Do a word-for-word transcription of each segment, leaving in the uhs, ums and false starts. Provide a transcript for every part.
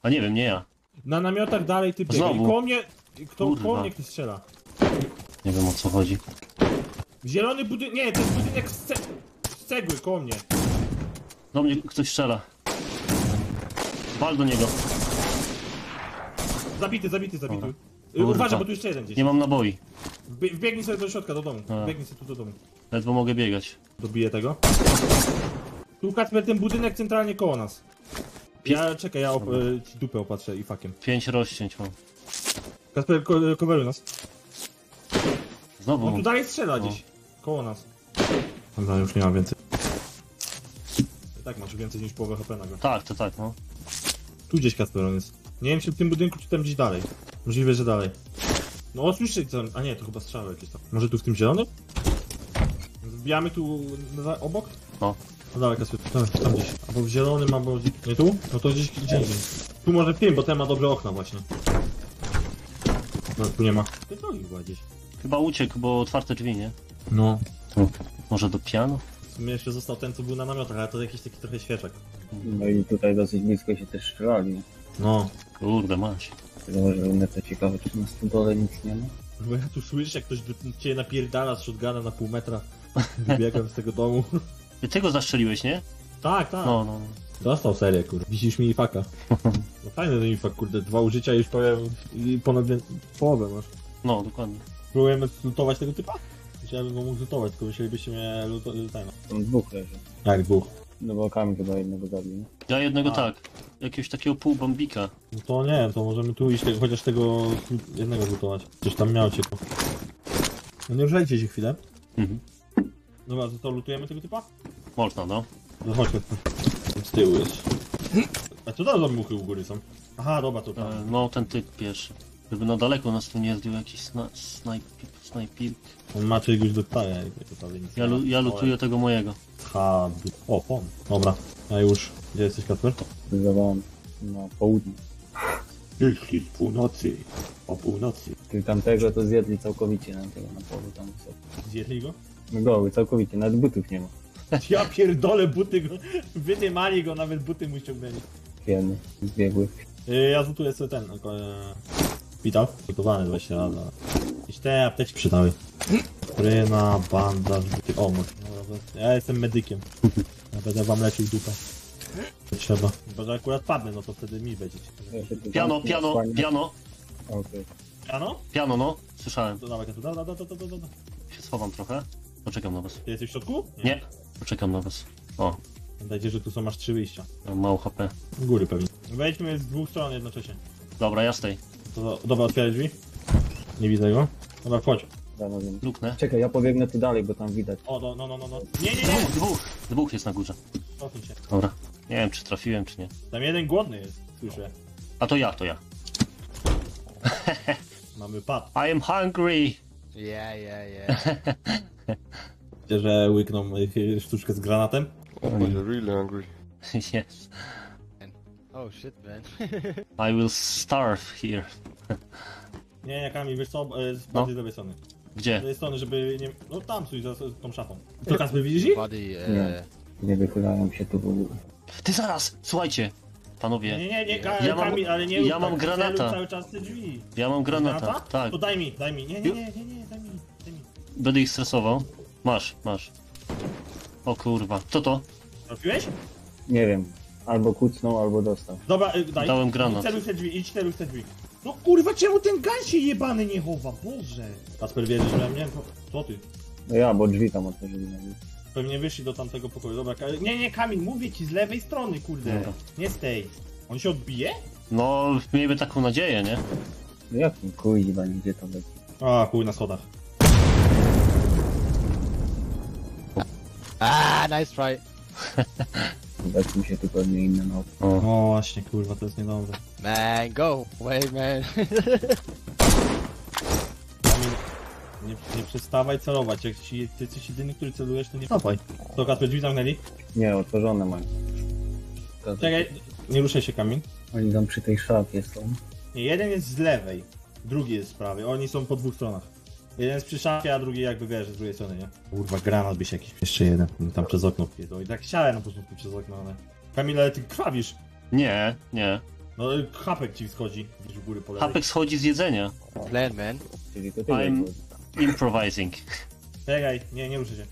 A nie wiem, nie ja. Na namiotach dalej ty biega. I Znowu. koło mnie... Kto, Kurwa. koło mnie ktoś strzela. Nie wiem o co chodzi. Zielony budynek... Nie, to jest budynek z, ce... z cegły, koło mnie. Do mnie ktoś strzela. Wal do niego. Zabity, zabity, zabity. Dobra. Y, Kurwa. Uważaj, bo tu jeszcze jeden gdzieś. Nie mam naboi. Wbie- Wbiegnij sobie do środka, do domu. A. Wbiegnij sobie tu do domu. Ledwo mogę biegać. Dobiję tego. Tu Kacper, ten budynek centralnie koło nas. Ja, czekaj, ja op y, ci dupę opatrzę i fakiem. Pięć rozcięć mam. Kacper, ko coveruj nas. Znowu. On tu dalej strzela No. gdzieś. Koło nas. Dobra, już nie ma więcej. I tak masz więcej niż połowę H P nagle. Tak, to tak, no. Tu gdzieś Kacper on jest. Nie wiem czy w tym budynku, czy tam gdzieś dalej. Możliwe, że dalej. No o, słyszę tam. A nie, to chyba strzały jakieś tam. Może tu w tym zielonym? Wbijamy tu na, obok? No. No dalej Kacper, tam, tam gdzieś. Albo w zielonym, albo gdzieś. Nie tu? No to gdzieś gdzie indziej. Tu może w tym, bo ten ma dobre okna właśnie. No tu nie ma. Ty drogi była gdzieś. Chyba uciekł, bo otwarte drzwi, nie? No. Może do pianu? W sumie jeszcze został ten, co był na namiotach, ale to jakiś taki trochę świeczek. No i tutaj dosyć blisko się też strzelali. No. Kurde, mać. Tylko, że mnie to ciekawe, czy na stodole nic nie ma. Bo ja tu słyszę, jak ktoś do ciebie napierdala z shotguna na pół metra. Wybiegam z tego domu. Ty tego zastrzeliłeś, nie? Tak, tak. No, no. Dostał serię, kurde. Wisisz mi faka. No fajny ten infak, kurde. Dwa użycia już powiem i ponad wie- połowę masz. No, dokładnie. Próbujemy lutować tego typa? Myślałem, że go mógł lutować, tylko musielibyście mnie lutować. Tam dwóch leży. Jak dwóch? No bo Kamil chyba jednego zabił, nie? Ja jednego A. tak. Jakiegoś takiego półbambika. No to nie, to możemy tu iść, chociaż tego jednego lutować. Coś tam miał cię. No nie ruszajcie się chwilę. Mhm. Dobra, to, to lutujemy tego typa? Można, no. No chodź, chodź. Z tyłu jest. A co tam za muchy u góry są? Aha, dobra, to E, tam. no, ten typ pierwszy. Żeby na daleko nas tu nie zdjął jakiś sna snajp snajpik. On ma czegoś do ptania, jakby to prawie nic Ja, nie ma. lu ja lutuję tego mojego. Ha, o, pom. Dobra, a już. Gdzie jesteś, Kacper? Zdawałem na południe. Jeśli z północy. O północy. Czyli tamtego to zjedli całkowicie na tego na polu tam są. Zjedli go? No goły, całkowicie, nawet butów nie ma. Ja pierdolę, buty go. Wydymali go, nawet buty mu ściągnęli. Wiemy, zbiegły. Yy, ja zlutuję sobie ten, tylko... Yy... Witam. Gotowany dwadzieścia lat. Jakieś te apteczki przydały. Pryna, bandaż, buty... O, może. Ja jestem medykiem. Ja będę wam lecił dupę. Trzeba. Bo że akurat padnę, no to wtedy mi będzie. Ja się tu Piano, zamknę, piano, osłaniam. piano. Okej. Ano? Piano, no. Słyszałem. To dawaj, to dawaj, dawaj, dawaj, dawaj. Się schowam trochę. Poczekam na was. Ty jesteś w środku? Nie. Poczekam na was. O, Pamiętajcie, że tu są aż trzy wyjścia. mam mało H P. U góry pewnie. Wejdźmy z dwóch stron jednocześnie. Dobra, ja z tej. To, dobra, otwieraj drzwi. Nie widzę go. Dobra, wchodź. Dano wiem. Luknę. Czekaj, ja pobiegnę tu dalej, bo tam widać. O, no, no, no, no, no. Nie, nie, nie! Dwóch, dwóch. Dwóch jest na górze. Cofnij się. Dobra. Nie wiem, czy trafiłem, czy nie. Tam jeden głodny jest, słyszę. A to ja, to ja. Mamy pad. I am hungry. Yeah, yeah, yeah. Wiecie, że łykną y, sztuczkę z granatem? Oh, you're really hungry. Yes. Oh shit, man. I will starve here. Nie, nie, Kamil, wiesz co? Y, Z No. bardziej z lewej strony. Z Gdzie? lewej strony, żeby nie... No tam, stój za za tą szafą. To Kasper, widzisz ich? Buddy, Nie. uh, Nie wychylają się tu w ogóle. Ty zaraz! Słuchajcie! Nie, Panowie, nie, nie, Ka Ja mam- Kamil, ale nie... ja rób mam tak, granata. celuj cały czas te drzwi. ja mam granata. Tak. To daj mi, daj mi. Nie, nie, nie, nie, nie, daj mi, daj mi. Będę ich stresował. Masz, masz. O kurwa. Co to? Trafiłeś? Nie wiem. Albo kucnął, albo dostał. Dobra, y, daj. Dałem granat. I celuj te drzwi, idź celuj te drzwi. No kurwa, czemu ten gan się jebany nie chowa? Boże. Kasper, wierzysz we mnie? Co ty? No ja, bo drzwi tam otworzyli. na górze. Pewnie wyszli do tamtego pokoju. Dobra, Ka nie, nie, Kamil, mówię ci z lewej strony, kurde. Dobra. Nie z tej. On się odbije? No, miejmy taką nadzieję, nie? No jak mi kuźwa, gdzie to leci? A, chuj na schodach. ah, nice try. Widać mi się tu pewnie inne no. O. No właśnie, kurwa, to jest niedobrze. Man, go away, man. Kamil, nie, nie przestawaj celować. Jak ci, ty jesteś jedyny, który celujesz, to nie stawaj. To Kasper, drzwi zamknęli? Nie, otworzone mają. Czekaj, nie ruszaj się, Kamil. Oni tam przy tej szafie są. Nie, jeden jest z lewej, drugi jest z prawej. Oni są po dwóch stronach. Jeden jest przy szafie, a drugi jakby wiesz, z drugiej strony, nie? Kurwa, granat byś jakiś. Jeszcze jeden. Tam przez okno wpierdol. I tak siałem na początku przez okno, ale... Kamil, ale ty krwawisz. Nie, nie. No y, hapek ci schodzi, gdzieś w góry po lewej. Hapek schodzi z jedzenia. Plan, man. Czyli to ty I'm- chodzi. Improvising. Czekaj, nie, nie ruszę się.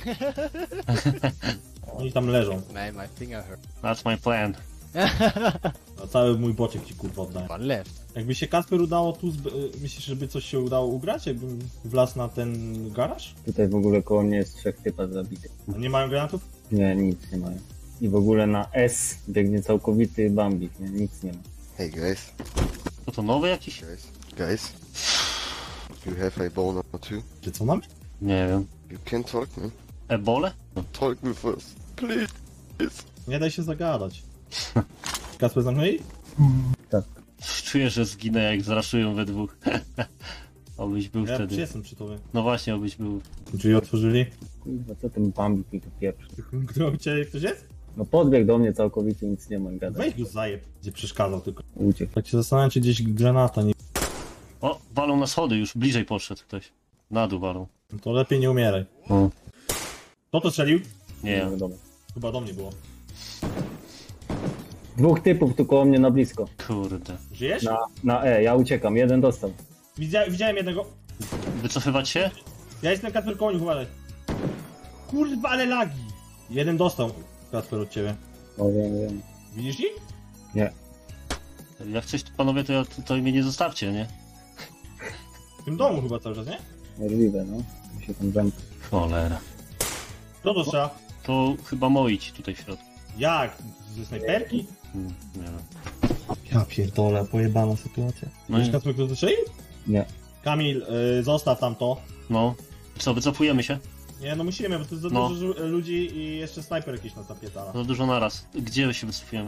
Oni tam leżą. Man, my finger hurt. That's my plan. A cały mój boczek ci kurwa oddaję. One left. Jakby się Kasper udało tu, zb... y, myślisz, żeby coś się udało ugrać? Jakbym wlazł na ten garaż? Tutaj w ogóle koło mnie jest trzech typa zabitych. A nie mają granatów? Nie, nic nie mają. I w ogóle na S biegnie całkowity Bambik, nie? Nic nie ma. Hey guys, To to nowy jakiś? guys, guys. You have a bone or two? Czy co mamy? Nie wiem. You can talk, man. Ebole? No. Talk with us, please. Nie daj się zagadać. Kasper zamknęli? Tak. Czuję, że zginę jak zraszują we dwóch. Obyś był Ja wtedy. jestem przy tobie. No właśnie, obyś był. Drzwi otworzyli? Kurwa, co ten Bambik mi tu pieprzy? Kto u ciebie ktoś jest? No podbiegł do mnie całkowicie, nic nie ma, gada. Weź go zajeb, gdzie przeszkadzał tylko. Uciekł. Tak się zastanawiam, czy gdzieś granata nie... O, walą na schody, już bliżej poszedł ktoś. Na dół walą. No to lepiej nie umieraj. O, Kto to strzelił? nie ja. wiadomo. Chyba do mnie było. Dwóch typów tu koło mnie na blisko. Kurde. Żyjesz? Na, na E, ja uciekam, jeden dostał. Widzia... Widziałem jednego. Wycofywać się? Ja jestem Kasper koło nich, uważaj. Kurwa, ale lagi! Jeden dostał, Kasper, od ciebie. O, wiem, wiem. Widzisz ich? Nie. Jak coś, panowie, to, ja, to mnie nie zostawcie, nie? W tym domu chyba cały czas, nie? Możliwe, no. Mi się tam zamknął. Cholera. Kto to strzela? To chyba moi ci tutaj w środku. Jak? Ze snajperki? Hmm, nie wiem. Ja pierdolę, pojebana sytuacja. No Wiesz, i- Kasper, kto to strzelił? Nie. Kamil, y, zostaw tam to. No. Co, wycofujemy się? Nie, no musimy, bo to jest za No. dużo żu- ludzi i jeszcze snajper jakiś nas napierdala. Za dużo naraz. Gdzie się wycofujemy?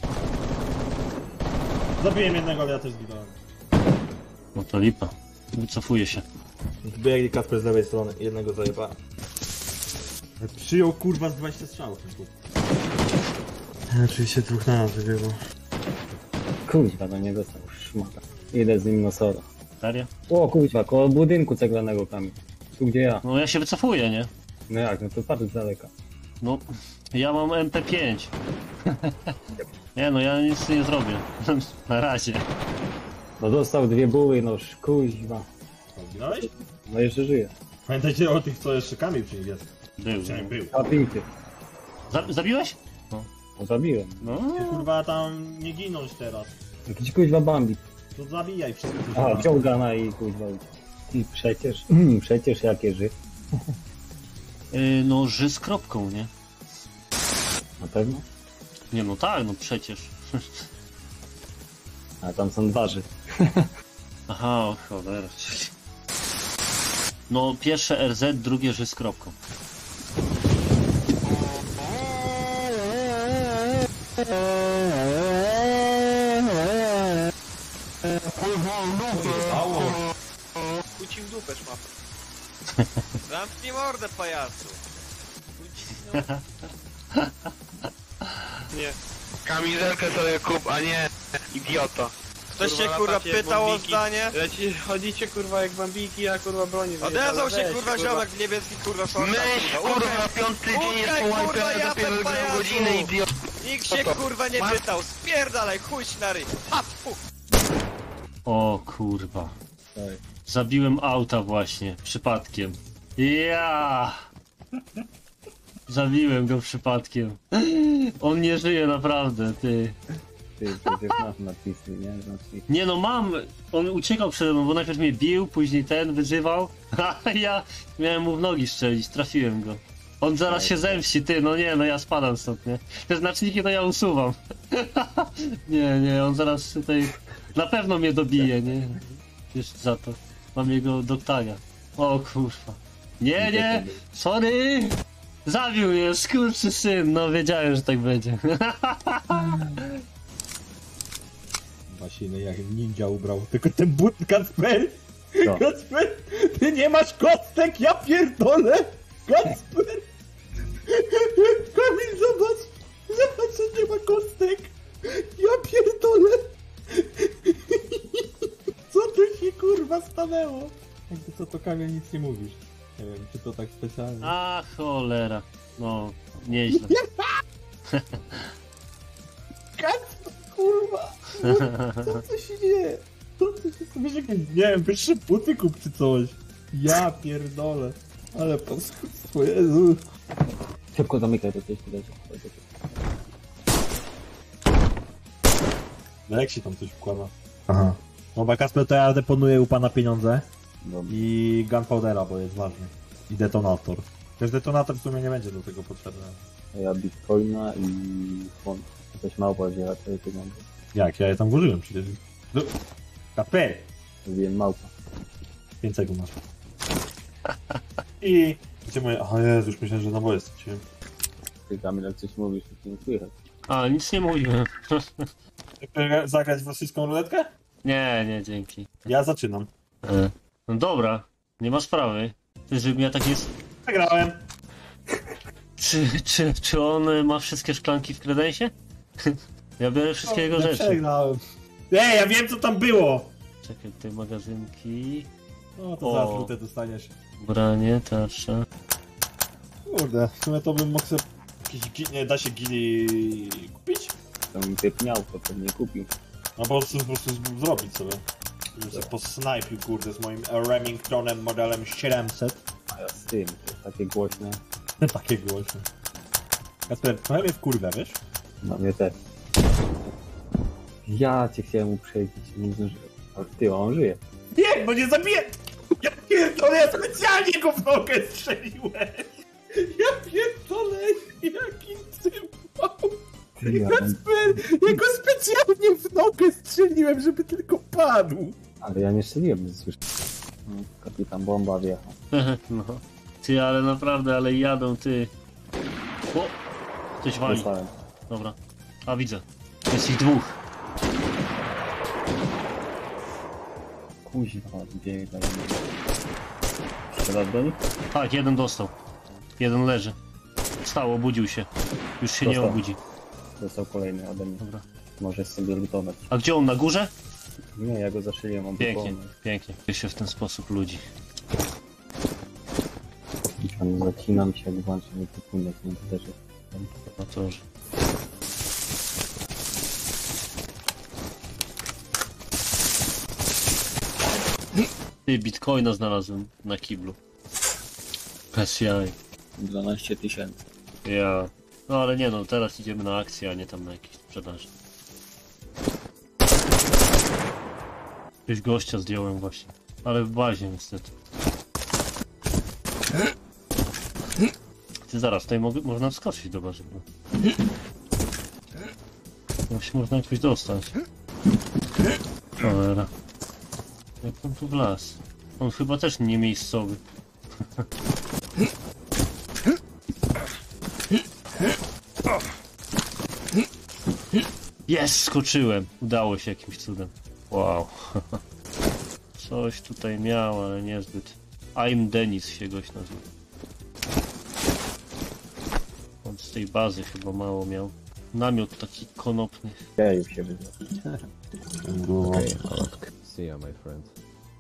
Zabiłem jednego, ale ja też zginąłem. No to lipa. Wycofuję się. Biegli Kasper z lewej strony, jednego zajebałem. Przyjął kurwa z dwudziestu strzałów. Oczywiście dwóch na nas wybiegło. Kuźwa, do nie dostał, szmata. Idę z nim na sora. Serio? O, kuźwa, koło budynku ceglanego Kamil. Tu gdzie ja. No ja się wycofuję, nie? No jak, no to patrz z daleka. No, ja mam M P pięć. Nie no, ja nic nie zrobię. Na razie. No dostał dwie buły, no kuźwa. Zginąłeś? No jeszcze żyje. Pamiętajcie o tych, co jeszcze Kamil przy nich jest. Był. Przynajmniej był. A pinty. Za, zabiłeś? No zabiłem. No. Ty kurwa tam nie ginąć teraz. Jakiś kuźwa Bambik. To zabijaj wszystko, co A, się da. ciągana i kuźwa uciekł. I przecież, przecież jakie ży. Yy, no, ży z kropką, nie? Na pewno? Nie no tak, no przecież. A tam są dwa ży. Aha, o cholera. No, pierwsze R Z, drugie ży z kropką. Chuj ci w dupę, szmato. Zamknij mordę, pajacu. Chuj ci, no. Nie. Kamizelkę sobie kup, a nie idioto. Ktoś się Kurwa, kurwa latacie jak pytał o bambiki. zdanie? Leci, chodzicie kurwa jak bambiki, a kurwa broni Odezwał się Weź, kurwa ziomek w niebieskich kurwa szortach. Myśl kurwa, piąty dzień jest Utkaj, po kurwa, łajpę, ja dopiero ten grę pajacu. godzinę idioto. Nikt się kurwa nie pytał, spierdalaj, chuj ci na ryj. Ha, fu. O kurwa. Tak. Zabiłem auta właśnie, przypadkiem. Ja! Zabiłem go przypadkiem. On nie żyje naprawdę, ty. Ty, przecież masz napisy, nie? Znaczy, Nie no, mam. On uciekał przede mną, bo najpierw mnie bił, później ten wyzywał, a ja miałem mu w nogi strzelić, trafiłem go. On zaraz się zemści, ty, no nie, no ja spadam stąd, nie? Te znaczniki to ja usuwam. Nie, nie, on zaraz tutaj na pewno mnie dobije, nie? Wiesz za to. Mam jego doktania. O kurwa. Nie, nie, sorry! Zabił mnie, skurczy syn, no wiedziałem, że tak będzie. Wasiny jak ninja ubrał, tylko ten but Kacper! Co? Kacper! Ty nie masz kostek, ja pierdolę! Kacper! Kamil, zobacz! Zobacz, że nie ma kostek! Ja pierdolę! Co tu się kurwa stanęło? Jakby co to Kamil nic nie mówisz. Nie wiem, czy to tak specjalnie. A cholera. No, nieźle. Kacper, kurwa! Co się dzieje? Co ty się sobie jakieś, nie wiem, wyższe buty kup czy coś. Ja pierdolę. Ale paskudstwo, Jezu. Szybko zamykaj to coś tutaj. No jak się tam coś wkłada? Aha. Dobra, Kasper, to ja deponuję u pana pieniądze. Dobra. I gunpowdera, bo jest ważny. I detonator. Też detonator w sumie nie będzie do tego potrzebny. A ja bitcoina i font. Coś małpa wzięła twoje pieniądze. Jak? Ja je tam włożyłem przecież. No. Kasper! Mówiłem małpa. pięć sekund masz. I... Gdzie moje... Aha, Jezu, już myślałem, że naboje straciłem. Ty Kamil, jak coś mówisz, to ci nie słychać. A, nic nie mówiłem. Chcesz zagrać w rosyjską ruletkę? Nie, nie, dzięki. Ja zaczynam. E. No dobra, nie ma sprawy. Ty, żeby ja tak jest... Zagrałem. Czy, czy, czy on y, ma wszystkie szklanki w kredensie? Ja biorę wszystkie jego Ja rzeczy. przegrałem. Ej, ja wiem co tam było! Czekaj, te magazynki... No to O. zaraz lutę dostaniesz. Ubranie, tarcza... Kurde, w sumie to bym mógł sobie... Jakieś gi- nie, da się gili kupić? To mi typ miał, to pewnie kupił. No po prostu, po prostu z- zrobić sobie. Żebym sobie posnajpił, kurde, z moim Remingtonem modelem siedemset. A ja z tym, to jest takie głośne. Takie głośne. Kasper, trochę mnie wkurwia, wiesz? No mnie też. Ja cię chciałem uprzedzić, nie zdążyłem. Ale ty, on żyje. Nie, bo nie zabiję! Ja pierdolę, ja specjalnie go w nogę strzeliłem! Ja pierdolę, jaki cymbał! Ty, ja, Kasper, ja go specjalnie w nogę strzeliłem, żeby tylko padł! ale ja nie strzeliłem, nie słyszę. No, kapitan bomba wjechał. No. Ty, ale naprawdę, ale jadą, ty. O! Coś wali. Dostałem. Dobra. A, widzę. Jest ich dwóch. Kuźwa, biegaj. Strzelasz do nich? Tak, jeden dostał. Jeden leży. Wstał, obudził się. Już się nie Dostał. obudzi. Dostał kolejny ode mnie. Dobra. Możesz sobie lutować. A gdzie on? Na górze? Nie, ja go zaszyliłem, on Pięknie, był pięknie. Wie się w ten sposób ludzi. I tam zacinam się, jak włączam mi kupunek, nie też jest. No to że... Ty, bitcoina znalazłem na kiblu. Bez jaj. dwanaście tysięcy. Ja. No ale nie no, teraz idziemy na akcję, a nie tam na jakieś sprzedaż. Jakiegoś gościa zdjąłem właśnie. Ale w bazie niestety. Ty zaraz, tutaj mogę, można wskoczyć do bazy. Bo... Właśnie można jakoś dostać. Cholera. Jak on tu wlazł? On chyba też nie miejscowy. Jest, skoczyłem. Udało się jakimś cudem. Wow. Coś tutaj miał, ale niezbyt. I'm Denis się goś nazywa. On z tej bazy chyba mało miał. Namiot taki konopny. Ja już się wyzwał. See ya, my friend.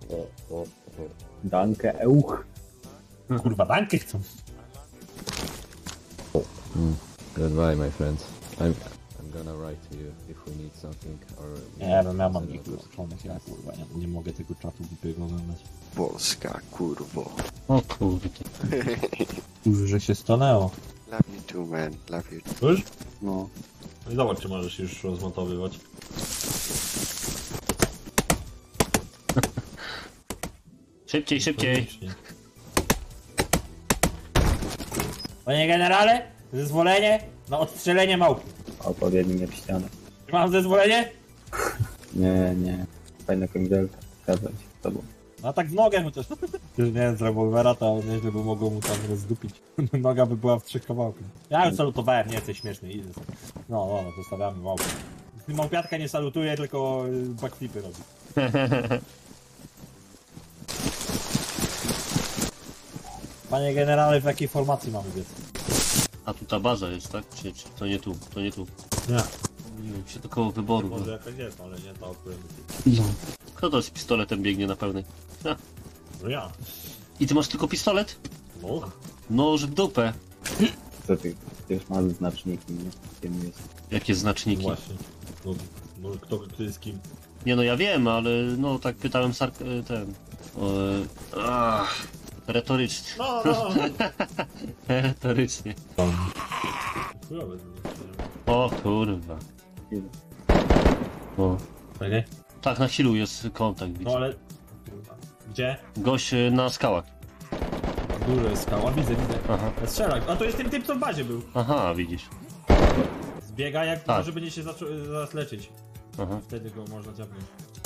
Danke, euch. Kurwa, dankę chcą. Goodbye, my friend. I'm I'm gonna write to you if we need something or. Nie wiem, ja mam niektórych stronach, ja kurwa, nie, nie mogę tego czatu głupiego oglądać. Polska, kurwo. O kurde. Już, że się stanęło. Love you too, man. Love you. Już? No. No i zobacz, czy możesz już rozmontowywać. Szybciej, szybciej. Koniecznie. Panie generale, zezwolenie na odstrzelenie małpy. Odpowiedni mnie w ścianę. Czy mam zezwolenie? Nie, nie. Fajna kamizelka. Zgadzam się z tobą. No tak w nogę chociaż. Już nie wiem, z rewolwera to nieźle by mogło mu tam rozdupić. Noga by była w trzech kawałkach. Ja już salutowałem, nie jesteś śmieszny, idę sobie. No, no, no, zostawiamy małpę. Małpiatka nie salutuje, tylko y, backflipy robi. Panie generale, w jakiej formacji mamy biec? A tu ta baza jest, tak? Czy, czy to nie tu, to nie tu. Nie. Nie wiem, się to koło wyboru. Może jakaś jest, ale nie ta, o której mówię. No. Kto to z pistoletem biegnie na pełnej? Ha. No ja. I ty masz tylko pistolet? No. Noż w dupę. Co ty? Ty już masz znaczniki, nie? Tym jest. Jakie No znaczniki? właśnie. No, Może kto, kto jest kim. Nie no, ja wiem, ale no tak pytałem sark... e, ten... O, e, ach, retorycznie. No, no! Retorycznie. Chujowe. O kurwa. O. Okej? Tak, na healu jest kontakt, No widzę. ale... Kurwa. Gdzie? Gość e, na skałach. Dużo jest skała, widzę, widzę. Aha. Strzelak, a to jest ten typ, co w bazie był. Aha, widzisz. Zbiega jak Tak. może będzie się zaczą- zaraz leczyć. Aha. Wtedy go można ciapnąć.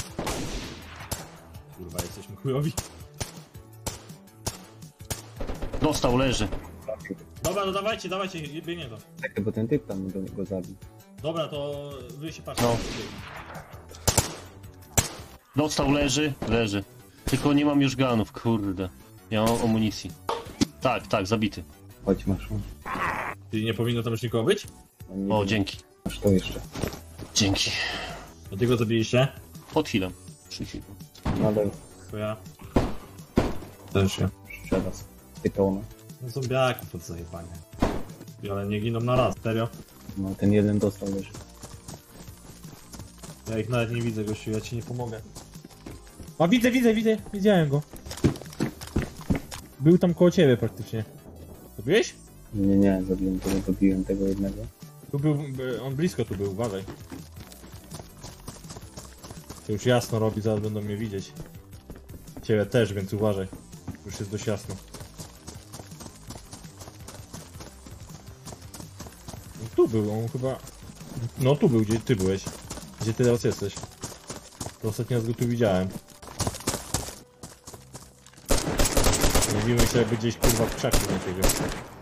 Kurwa, jesteśmy chujowi. Dostał, leży. Dobra, no dawajcie, dawajcie, biegnie to. Tak, bo ten typ tam go, go zabił. Dobra, to wy się patrzcie. No. Dostał, leży, leży. Tylko nie mam już ganów, kurde. Ja mam amunicji. Tak, tak, zabity. Chodź, masz. Czyli nie powinno tam już nikogo być? No, nie O, wiem, dzięki. Masz to jeszcze. Dzięki. A ty go zabiliście? Pod chwilę. Przy chwilę. Nadal To ja. Też ja. strzela z pytona. No zombiaki pod zajebanie. Ale nie giną na raz, serio? No ten jeden dostał już. Ja ich nawet nie widzę, gościu, ja ci nie pomogę. A widzę, widzę, widzę, widziałem go. Był tam koło ciebie praktycznie. Zabiłeś? Nie, nie, zabiłem tego, dobiłem tego jednego. Tu był, by- on blisko tu był, uważaj. To już jasno robi, zaraz będą mnie widzieć. Ciebie też, więc uważaj. Już jest dość jasno. No, tu był, on chyba... No tu był, gdzie ty byłeś. Gdzie ty teraz jesteś? To ostatni raz go tu widziałem. Mówimy się jakby gdzieś kurwa w krzaku na ciebie.